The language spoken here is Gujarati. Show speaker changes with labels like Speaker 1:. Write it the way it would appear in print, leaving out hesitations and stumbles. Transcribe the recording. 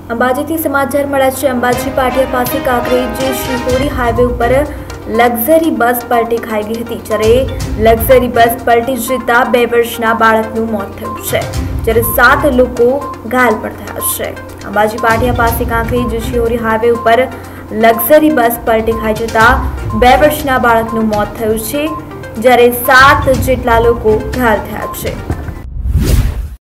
Speaker 1: અંબાજીથી સમાચાર મળ્યા છે। અંબાજી પાટિયા પાસે કાંકરેજ શિહોરી હાઈવે ઉપર લક્ઝરી બસ પલટી ખાઈ ગઈ હતી, જ્યારે લક્ઝરી બસ પલટી જતા 2 વર્ષના બાળકનું મોત થયું છે, જ્યારે 7 લોકો ઘાયલ પણ થયા છે। અંબાજી પાટિયા પાસે કાંકરેજ શિહોરી હાઈવે ઉપર લક્ઝરી બસ પલટી ખાઈ જતા 2 વર્ષના બાળકનું મોત થયું છે, જ્યારે 7 જેટલા લોકો ઘાયલ થયા છે।